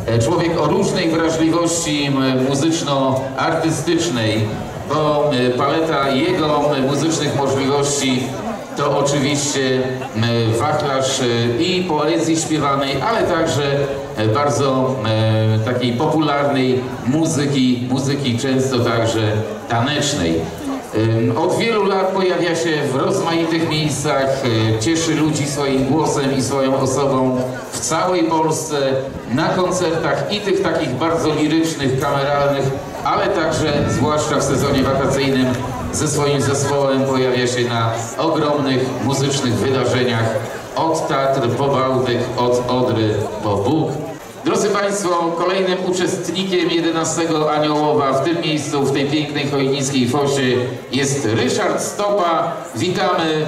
Człowiek o różnej wrażliwości muzyczno-artystycznej, bo paleta jego muzycznych możliwości to oczywiście wachlarz i poezji śpiewanej, ale także bardzo takiej popularnej muzyki często także tanecznej. Od wielu lat pojawia się w rozmaitych miejscach, cieszy ludzi swoim głosem i swoją osobą w całej Polsce, na koncertach i tych takich bardzo lirycznych, kameralnych, ale także zwłaszcza w sezonie wakacyjnym ze swoim zespołem pojawia się na ogromnych muzycznych wydarzeniach od Tatr po Bałtyk, od Odry po Bóg. Drodzy Państwo, kolejnym uczestnikiem 11 Aniołowa w tym miejscu, w tej pięknej chojnickiej fosie jest Ryszard Stopa. Witamy.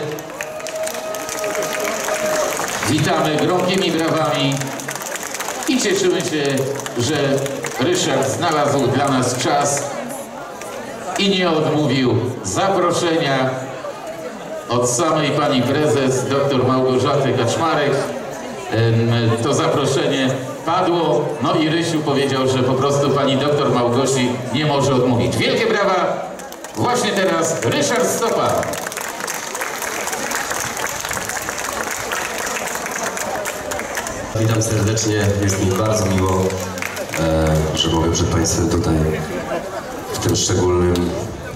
Witamy gromkimi brawami i cieszymy się, że Ryszard znalazł dla nas czas i nie odmówił zaproszenia od samej pani prezes dr Małgorzaty Kaczmarek. To zaproszenie padło, no i Rysiu powiedział, że po prostu pani doktor Małgosi nie może odmówić. Wielkie brawa! Właśnie teraz Ryszard Stopa. Witam serdecznie, jest mi bardzo miło, że mogę przed Państwem tutaj w tym szczególnym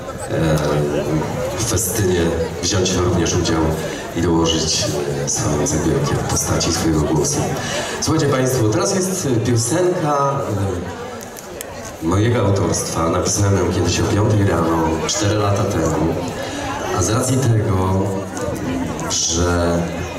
festynie wziąć również udział i dołożyć swoją cegiełkę w postaci swojego głosu. Słuchajcie Państwo, teraz jest piosenka mojego autorstwa. Napisałem ją kiedyś o 5 rano, 4 lata temu, a z racji tego, że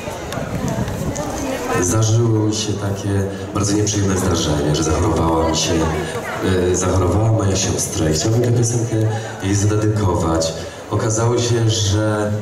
zdarzyło mi się takie bardzo nieprzyjemne zdarzenie, że zachorowała moja siostra i chciałbym tę piosenkę jej zadedykować. Okazało się, że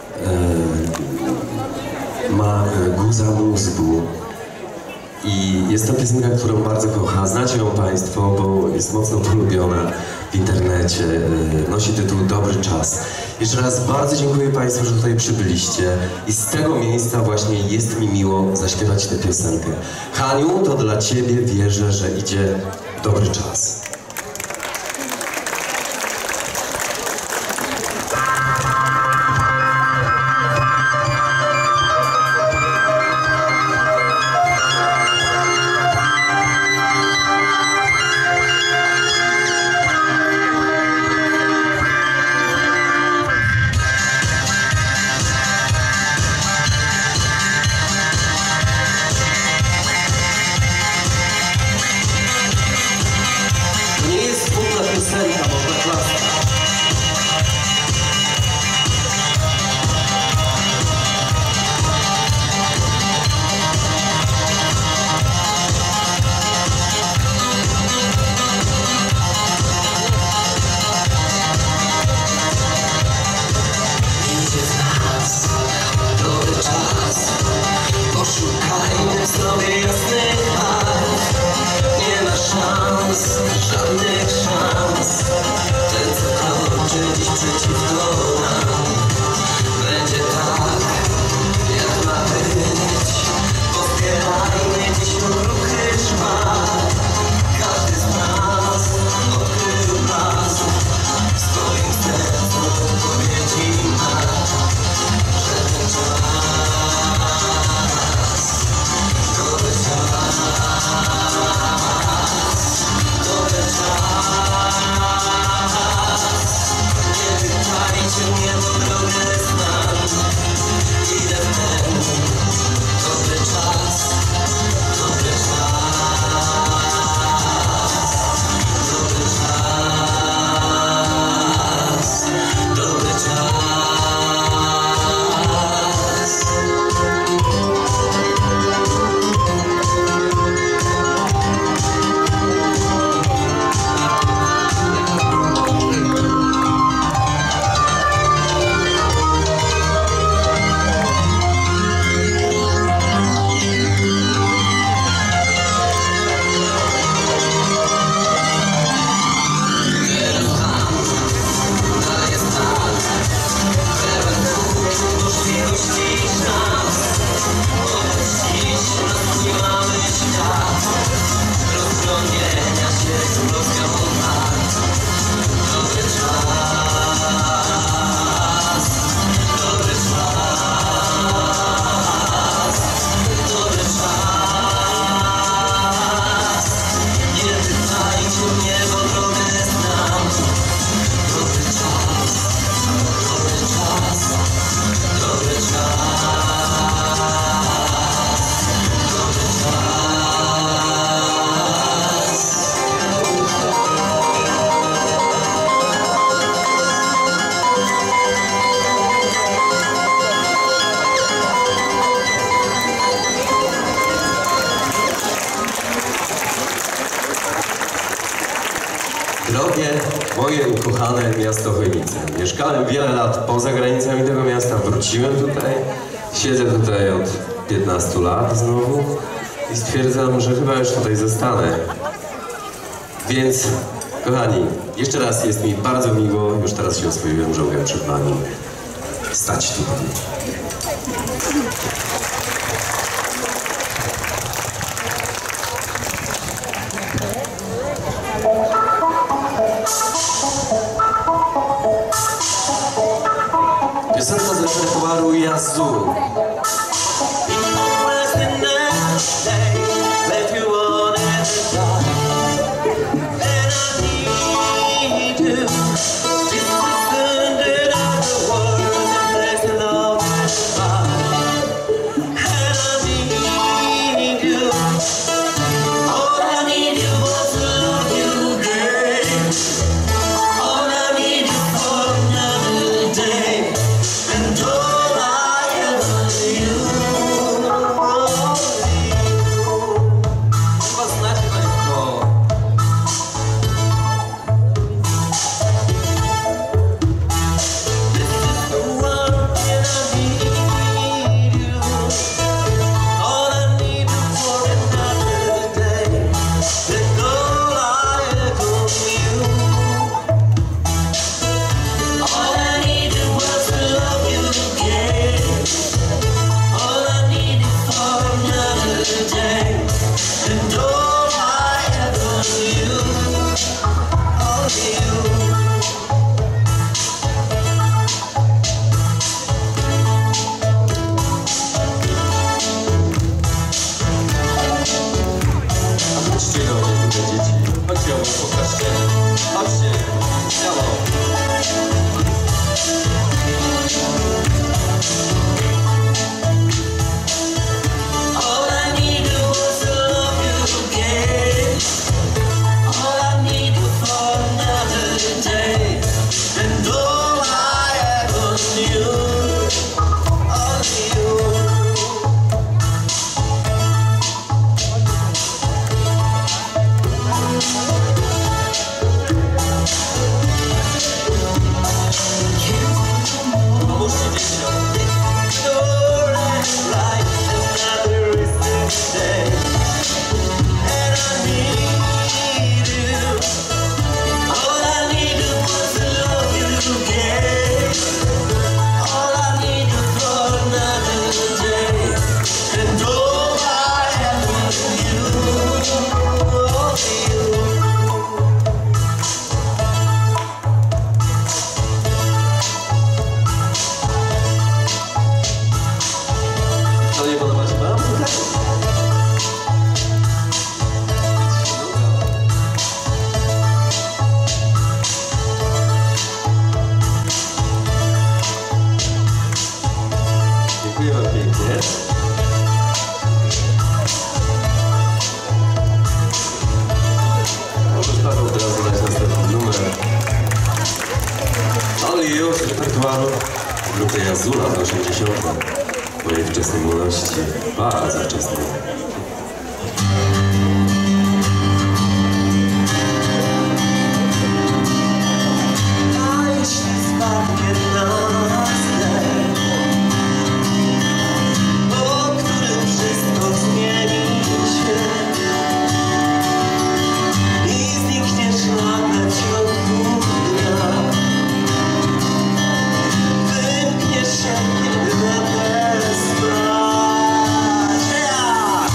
ma guza mózgu i jest to piosenka, którą bardzo kocha. Znacie ją Państwo, bo jest mocno polubiona w internecie. Nosi tytuł Dobry Czas. Jeszcze raz bardzo dziękuję Państwu, że tutaj przybyliście i z tego miejsca właśnie jest mi miło zaśpiewać tę piosenkę. Haniu, to dla Ciebie wierzę, że idzie dobry czas. drogie, moje ukochane miasto Chojnice. Mieszkałem wiele lat poza granicami tego miasta, wróciłem tutaj. Siedzę tutaj od 15 lat znowu i stwierdzam, że chyba już tutaj zostanę. Więc, kochani, jeszcze raz jest mi bardzo miło, już teraz się oswoiłem, że mogę przed wami stać tutaj. Piosenka z repertuaru Yazoo. Dziękuję wam pięknie. Możesz Paweł teraz dodać następny numer. Ale już repertuaru grupy Yazoo lat 80. mojej wczesnej młodości. Bardzo wczesnej. Wymkniesz się, kiedy na tę sprawę.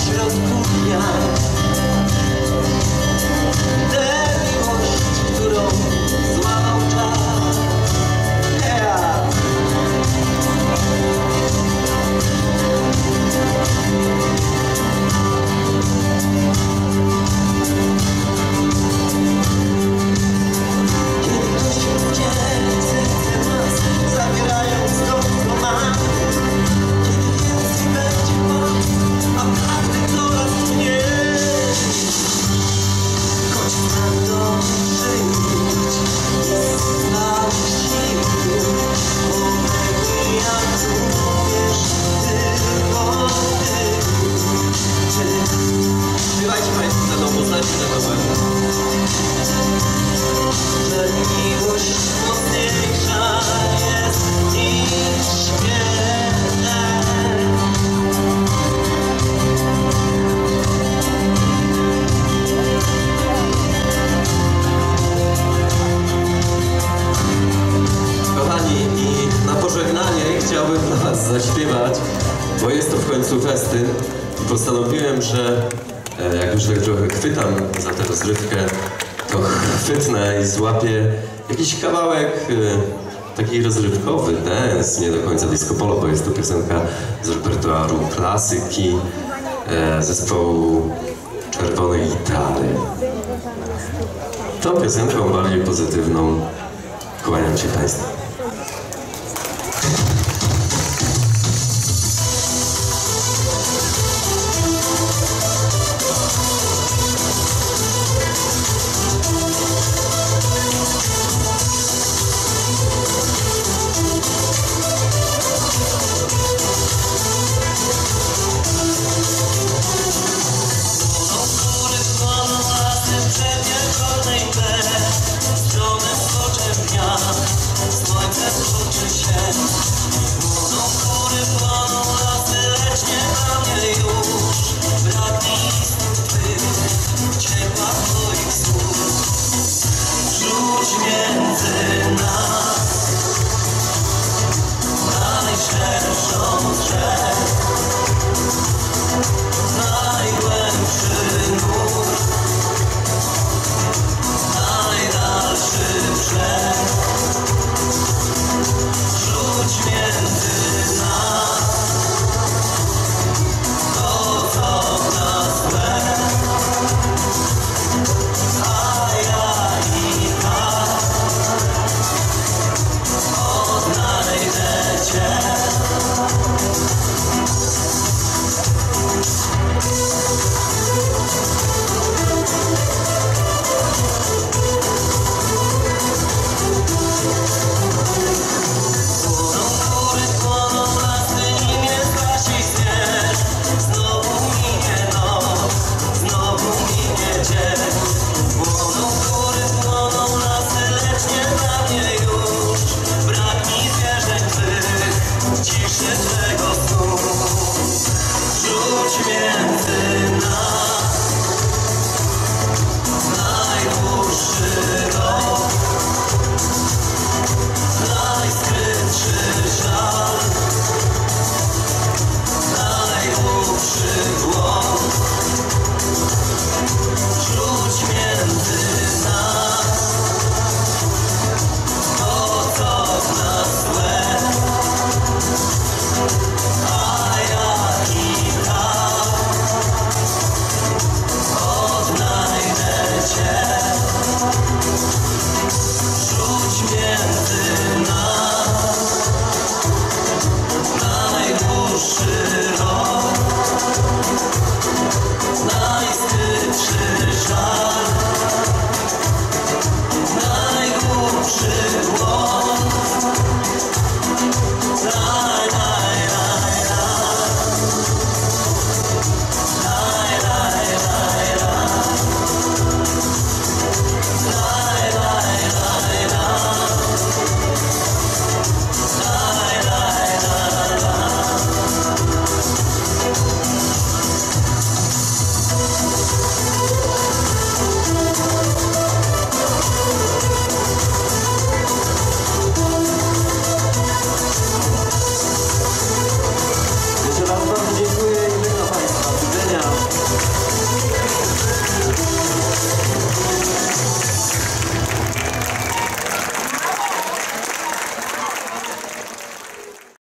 środku dnia. Tę miłość, którą złamał czas. Kiedy ktoś rozdzieli serce nas, zabierając to, co ma. Kiedy więcej będzie moc, a prawdy coraz mniej. Choć prawdą żyć jest mało sił, obejmij jak umiesz tylko ty. Śpiewajcie Państwo ze mną, poznajcie tego moment. Że miłość mocniejsza jest niż śmierć. Kochani, i na pożegnanie chciałbym dla Was zaśpiewać, bo jest to w końcu festyn i postanowiłem, że jak już tak trochę chwytam za tę rozrywkę, to chwytnę i złapię jakiś kawałek taki rozrywkowy, dance, nie do końca disco polo, bo jest to piosenka z repertuaru klasyki zespołu Czerwonej Gitary. Tą piosenką bardziej pozytywną kłaniam się Państwu. Słońce stoczy się, młodą góry płoną lasy, lecz nie dla mnie już. Brak mi snów twych, ciepła twoich słów. Rzuć między nas najszerszą z rzek, najgłębszy nurt, najdalszy brzeg. Rzuć między nas to, co w nas złe, a ja i tak odnajdę cię. Ciszy twego snu, rzuć między